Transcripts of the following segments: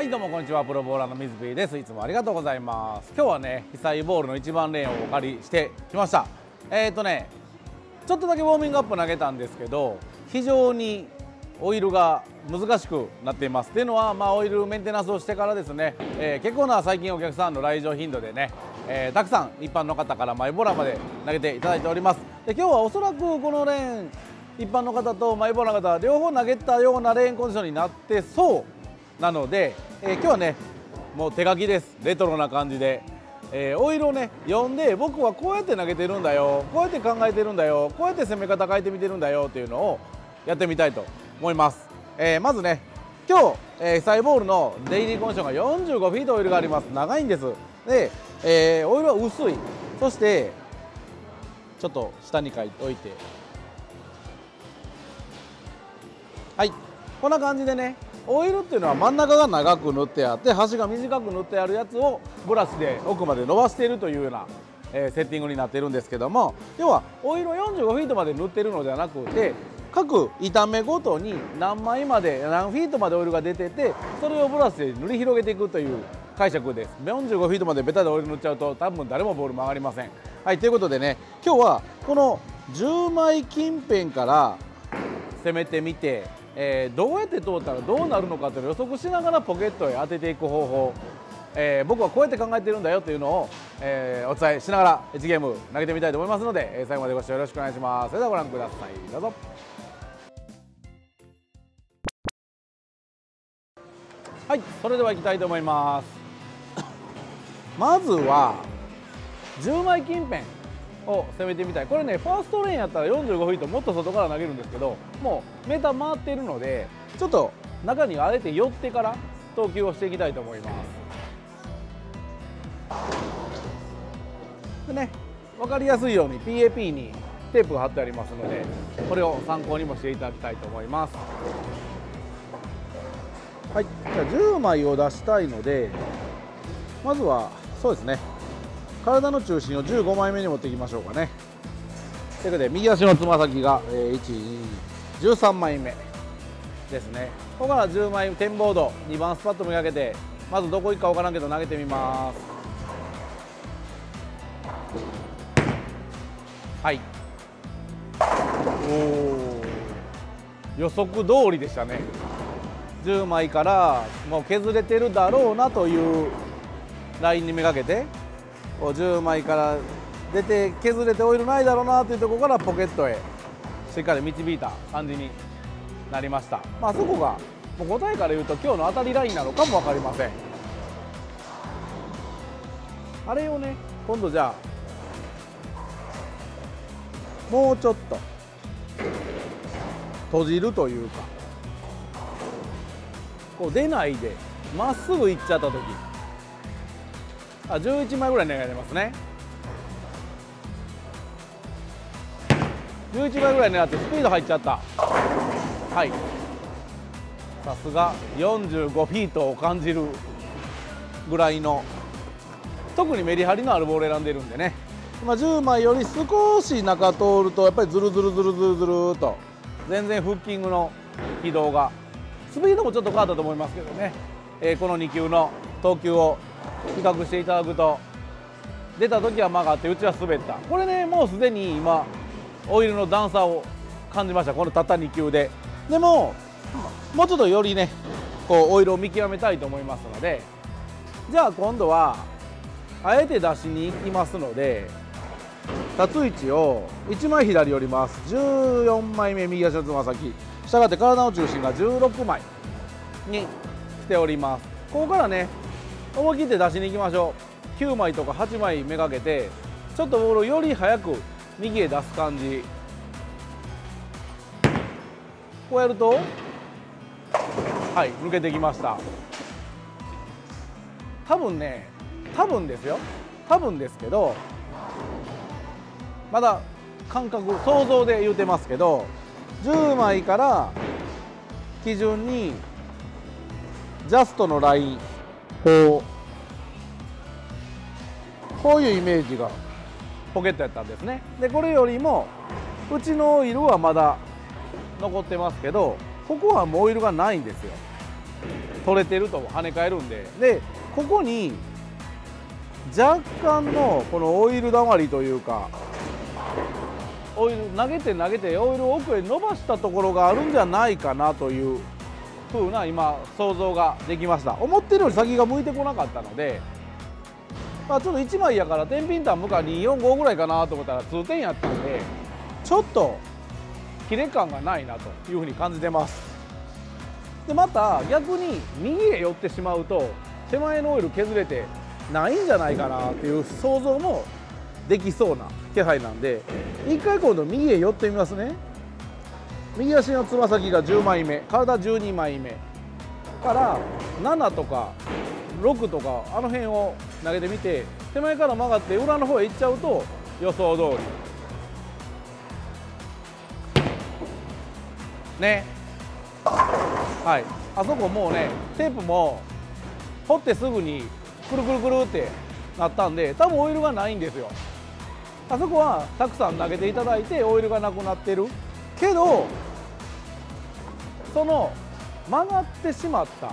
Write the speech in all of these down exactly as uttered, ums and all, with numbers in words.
はいどうもこんにちは、プロボーラーの水 P です。いつもありがとうございます。今日はね、被災ボールの一番レーンをお借りしてきました。えーとねちょっとだけウォーミングアップ投げたんですけど、非常にオイルが難しくなっています。っていうのは、まあ、オイルメンテナンスをしてからですね、えー、結構な最近お客さんの来場頻度でね、えー、たくさん一般の方からマイボーラーまで投げていただいております。で今日はおそらくこのレーン一般の方とマイボーラーの方両方投げたようなレーンコンディションになってそうなので、えー、今日はねもう手書きです。レトロな感じで、えー、オイルをね読んで、僕はこうやって投げてるんだよ、こうやって考えてるんだよ、こうやって攻め方変えてみてるんだよっていうのをやってみたいと思います。えー、まずね今日、えー、被災ボールのデイリーコンディションがよんじゅうごフィートオイルがあります。長いんです。で、えー、オイルは薄い。そしてちょっと下に書いておいて、はいこんな感じでね、オイルっていうのは真ん中が長く塗ってあって端が短く塗ってあるやつをブラシで奥まで伸ばしているというような、えー、セッティングになっているんですけども、要はオイルをよんじゅうごフィートまで塗ってるのではなくて、各板目ごとに何枚まで何フィートまでオイルが出てて、それをブラシで塗り広げていくという解釈です。よんじゅうごフィートまでベタでオイル塗っちゃうと多分誰もボール曲がりません。はいということでね、今日はこのじゅうまい近辺から攻めてみて、えー、どうやって通ったらどうなるのかというのを予測しながらポケットへ当てていく方法、えー、僕はこうやって考えてるんだよというのを、えー、お伝えしながらいちゲーム投げてみたいと思いますので、えー、最後までご視聴よろしくお願いします。それではご覧ください。どうぞ。はい、それではいきたいと思います。まずはじゅうまい近辺を攻めてみたい。これねファーストレーンやったらよんじゅうごフィートもっと外から投げるんですけど、もうメーター回っているのでちょっと中にあえて寄ってから投球をしていきたいと思います。でね分かりやすいように ピーエーピー にテープが貼ってありますので、これを参考にもしていただきたいと思います。はい、じゃあじゅうまいを出したいので、まずはそうですね、体の中心をじゅうごまいめに持っていきましょうかね。ということで右足のつま先がいち、に、じゅうさんまいめですね。ここからじゅうまい点ボードにばんスパッとめがけて、まずどこ行くか分からんけど投げてみます。はい、おお予測通りでしたね。じゅうまいからもう削れてるだろうなというラインにめがけて、じゅうまいから出て削れてオイルないだろうなというところからポケットへしっかり導いた感じになりました。まあそこがもう答えから言うと今日の当たりラインなのかも分かりません。あれをね今度じゃあもうちょっと閉じるというか、こう出ないでまっすぐ行っちゃった時、あじゅういちまいぐらい投げられますね。じゅういちまいぐらい狙ってスピード入っちゃった。はい、さすがよんじゅうごフィートを感じるぐらいの、特にメリハリのあるボール選んでるんでね、今じゅうまいより少し中通るとやっぱりズルズルズルズルズルと全然フッキングの軌道が、スピードもちょっと変わったと思いますけどね、えー、このに球の投球を比較していただくと、出た時は曲がってうちは滑った。これねもうすでに今オイルの段差を感じました、このたったに球で。でももうちょっとよりねこうオイルを見極めたいと思いますので、じゃあ今度はあえて出しに行きますので、立つ位置をいちまい左寄ります。じゅうよんまいめ右足のつま先、したがって体の中心がじゅうろくまいに来ております。ここからね思い切って出しに行きましょう。きゅうまいとかはちまいめがけてちょっとボールをより早く右へ出す感じ。こうやるとはい抜けてきました。多分ね多分ですよ多分ですけど、まだ感覚想像で言うてますけど、じゅうまいから基準にジャストのライン、こうこういうイメージがポケットやったんですね。でこれよりもうちのオイルはまだ残ってますけど、ここはもうオイルがないんですよ。 取れてると跳ね返るんで、でここに若干のこのオイルだまりというか、オイル投げて投げてオイルを奥へ伸ばしたところがあるんじゃないかなという風な今想像ができました。思ってるより先が向いてこなかったので、まあ、ちょっといちまいやから天秤単向かによんごぐらいかなと思ったら通点やったんで、ちょっと切れ感がないなという風に感じてます。でまた逆に右へ寄ってしまうと手前のオイル削れてないんじゃないかなっていう想像もできそうな気配なんで、一回今度右へ寄ってみますね。右足のつま先がじゅうまいめ、体じゅうにまいめからななとかろくとかあの辺を投げてみて、手前から曲がって裏の方へ行っちゃうと予想通りね。はい、あそこもうねテープも掘ってすぐにくるくるくるってなったんで、多分オイルがないんですよ。あそこはたくさん投げていただいてオイルがなくなってるけど、その曲がってしまった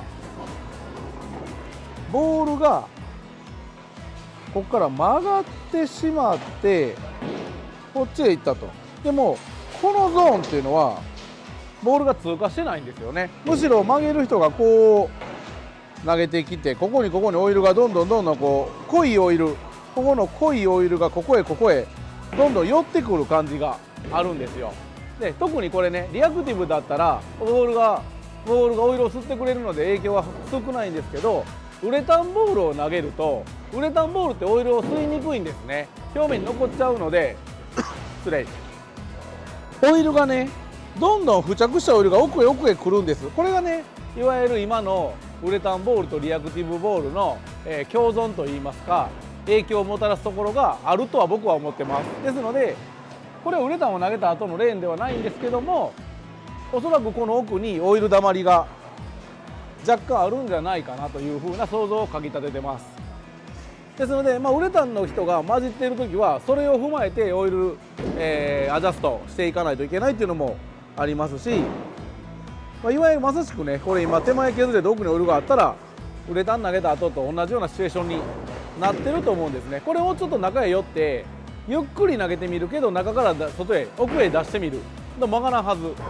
ボールがここから曲がってしまってこっちへ行ったと。でもこのゾーンっていうのはボールが通過してないんですよね。むしろ曲げる人がこう投げてきて、ここにここにオイルがどんどんどんどんこう濃いオイル、ここの濃いオイルがここへここへどんどん寄ってくる感じがあるんですよ。で特にこれねリアクティブだったらボールがボールがオイルを吸ってくれるので影響は少ないんですけど、ウレタンボールを投げるとウレタンボールってオイルを吸いにくいんですね。表面に残っちゃうので失礼、オイルがねどんどん付着したオイルが奥へ奥へ来るんです。これがねいわゆる今のウレタンボールとリアクティブボールの、えー、共存といいますか影響をもたらすところがあるとは僕は思ってます。ですのでこれはウレタンを投げた後のレーンではないんですけども、おそらくこの奥にオイルだまりが若干あるんじゃないかなというふうな想像をかきたててます。ですので、まあ、ウレタンの人が混じっている時はそれを踏まえてオイル、えー、アジャストしていかないといけないっていうのもありますし、まあ、いわゆるまさしくねこれ今手前削れて奥にオイルがあったらウレタン投げた後と同じようなシチュエーションになってると思うんですね。これをちょっと中へ寄ってゆっくり投げてみるけど中から外へ奥へ出してみると曲がらんはず。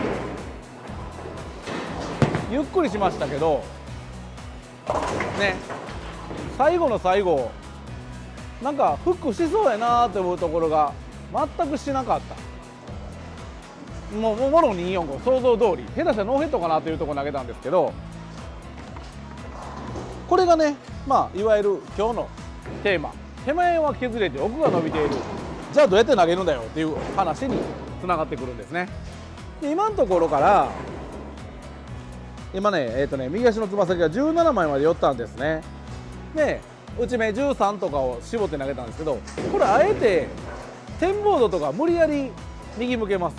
ゆっくりしましたけどね、最後の最後なんかフックしそうやなと思うところが全くしなかった。もうもろによんご想像通り、下手したらノーヘッドかなというところ投げたんですけど、これがねまあいわゆる今日のテーマ、手前は削れて奥が伸びている、じゃあどうやって投げるんだよっていう話につながってくるんですね。で今のところから今ねえっ、ー、とね右足のつま先がじゅうななまいまで寄ったんですね。で内目じゅうさんとかを絞って投げたんですけど、これあえてテンボードとか無理やり右向けます。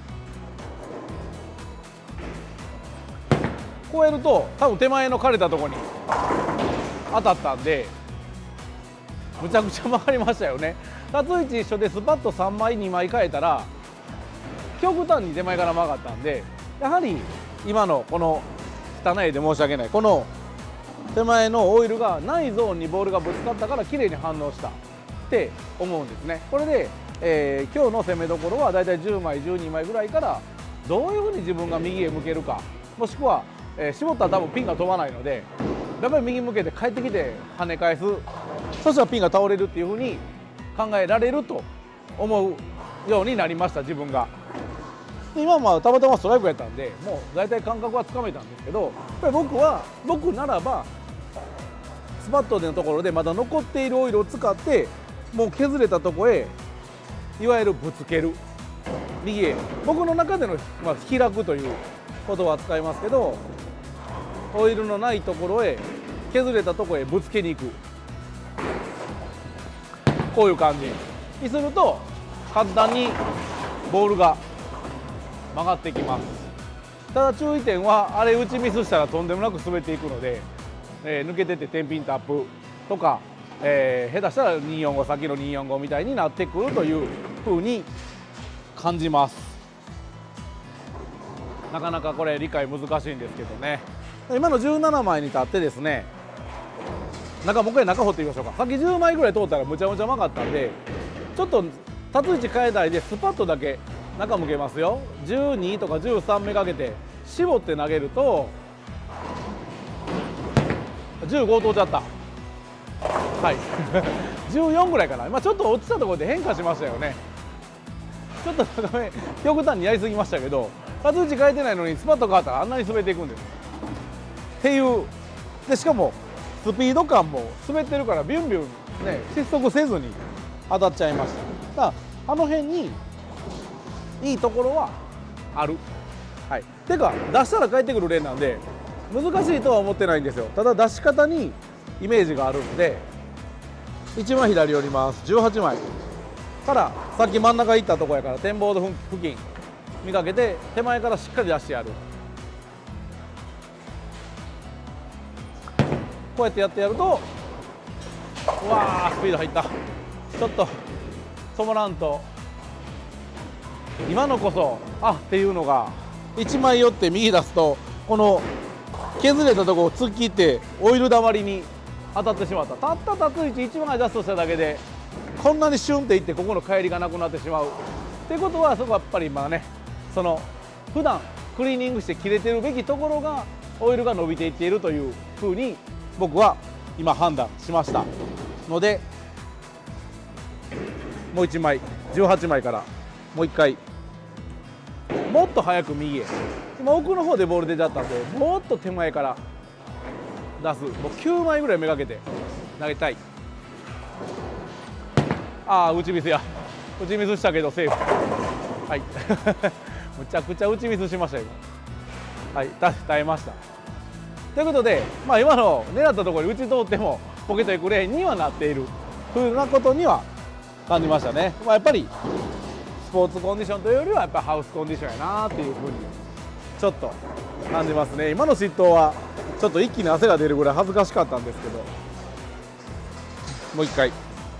こうやると多分手前の枯れたところに当たったんでむちゃくちゃ曲がりましたよね。立つ位置一緒でスパッとさんまいにまい変えたら極端に手前から曲がったんで、やはり今のこの汚いで申し訳ないこの手前のオイルがないゾーンにボールがぶつかったから綺麗に反応したって思うんですね。これで、えー、今日の攻めどころはだいたいじゅうまいじゅうにまいぐらいからどういうふうに自分が右へ向けるか、もしくは、えー、絞ったら多分ピンが飛ばないのでやっぱり右向けて帰ってきて跳ね返す、そしたらピンが倒れるっていうふうに考えられると思うようになりました自分が。今はたまたまストライクやったんでもう大体感覚はつかめたんですけど、やっぱり僕は僕ならばスパットでのところでまだ残っているオイルを使ってもう削れたとこへいわゆるぶつける、右へ僕の中での、まあ、開くという言葉は使いますけど、オイルのないところへ削れたところへぶつけに行く、こういう感じにすると簡単にボールが曲がってきます。ただ注意点はあれ打ちミスしたらとんでもなく滑っていくので、えー、抜けてて天秤タップとか、えー、下手したらにーよんご先のにーよんごみたいになってくるというふうに感じます。 なかなかこれ理解難しいんですけどね。今のじゅうななまいに立ってですね、中もう一回中掘ってみましょうか。さっきじゅうまいぐらい通ったらむちゃむちゃ曲がったんで、ちょっと立つ位置変えたいでスパッとだけ中向けますよ。じゅうにとかじゅうさんめがけて絞って投げるとじゅうご通っちゃった。はいじゅうよんぐらいかな。今ちょっと落ちたところで変化しましたよね。ちょっと高め極端にやりすぎましたけど、立つ位置変えてないのにスパッと変わったらあんなに滑っていくんですっていうで、しかもスピード感も滑ってるからビュンビュンね失速せずに当たっちゃいました。だからあの辺にいいところはある。はい、てか出したら帰ってくるレーンなんで難しいとは思ってないんですよ。ただ出し方にイメージがあるんで、いちまい左寄ります。じゅうはちまいからさっき真ん中行ったとこやから展望台付近見かけて手前からしっかり出してやる。こうやってやってやると、うわースピード入った。ちょっと止まらんと今のこそあっていうのが、いちまい寄って右出すとこの削れたとこを突っ切ってオイルだまりに当たってしまった。たった立つ位置いちまいジャストしただけでこんなにシュンっていってここの帰りがなくなってしまうっていうことは、そこはやっぱり今ね、その普段クリーニングして切れてるべきところがオイルが伸びていっているというふうに僕は今判断しましたので、もういちまいじゅうはちまいからもういっかいもっと早く右へ、今奥の方でボール出ちゃったんでもっと手前から出す、もうきゅうまいぐらいめがけて投げたい。ああ打ちミスや、打ちミスしたけどセーフ。はいむちゃくちゃ打ちミスしました今。はい、耐えました。ということで、まあ、今の狙ったところに打ち通ってもポケットエクレーンにはなっているふうなことには感じましたね。まあ、やっぱりスポーツコンディションというよりはやっぱハウスコンディションやなっていうふうにちょっと感じますね。今の失投はちょっと一気に汗が出るぐらい恥ずかしかったんですけど、もう一回。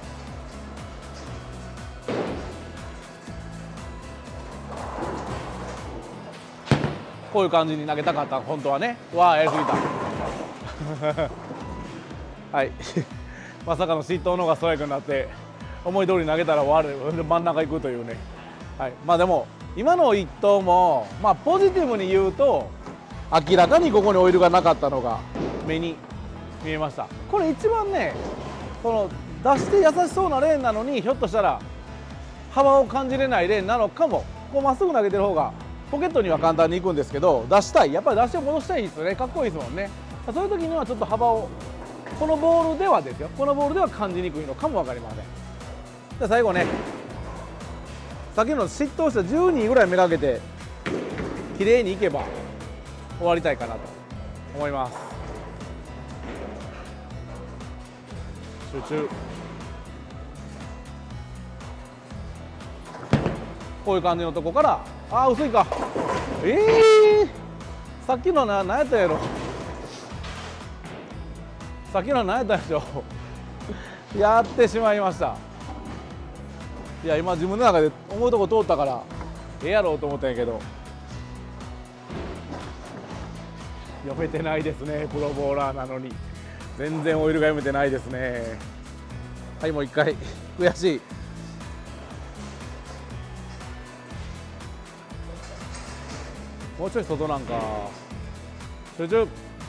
こういう感じに投げたかった本当はね。わあやりすぎたはいまさかの失投の方がストライクになって思い通り投げたら終わる、真ん中行くというね。はい、まあでも今の一投もまあポジティブに言うと明らかにここにオイルがなかったのが目に見えました。これ一番ね、この出して優しそうなレーンなのにひょっとしたら幅を感じれないレーンなのかも。こうまっすぐ投げてる方がポケットには簡単に行くんですけど、出したい、やっぱり出して戻したいですよね。かっこいいですもんね。そういう時にはちょっと幅をこのボールではですよ、このボールでは感じにくいのかも分かりません。じゃあ最後ね、さっきの失投したじゅうにぐらいめがけて綺麗にいけば終わりたいかなと思います。集中。こういう感じのとこから、あー薄いか、ええー、さっきのな何やったやろ、さっきの何やったでしょやってしまいました。いや今自分の中で思うとこ通ったからええやろうと思ったんやけど、読めてないですね。プロボーラーなのに全然オイルが読めてないですね。はい、もう一回悔しい。もうちょい外なんか。集中。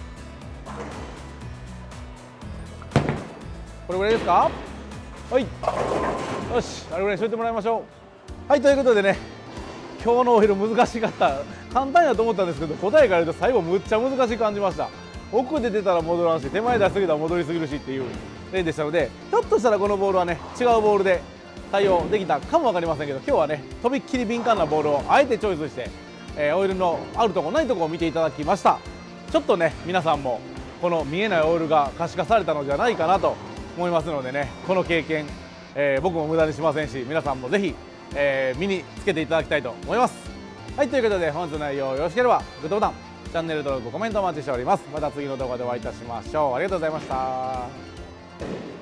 これぐらいですか。はい、よし、あれぐらいにしといてもらいましょう。はい、ということでね、今日のオイル難しかった。簡単やと思ったんですけど、答えから言うと最後むっちゃ難しく感じました。奥で出たら戻らんし、手前出しすぎたら戻りすぎるしっていう例でしたので、ひょっとしたらこのボールはね違うボールで対応できたかも分かりませんけど、今日はねとびっきり敏感なボールをあえてチョイスして、えー、オイルのあるとこないとこを見ていただきました。ちょっとね皆さんもこの見えないオイルが可視化されたのじゃないかなと思いますのでね、この経験、えー、僕も無駄にしませんし、皆さんもぜひ、えー、身につけていただきたいと思います。はい、ということで本日の内容よろしければグッドボタン、チャンネル登録、コメントお待ちしております。また次の動画でお会いいたしましょう。ありがとうございました。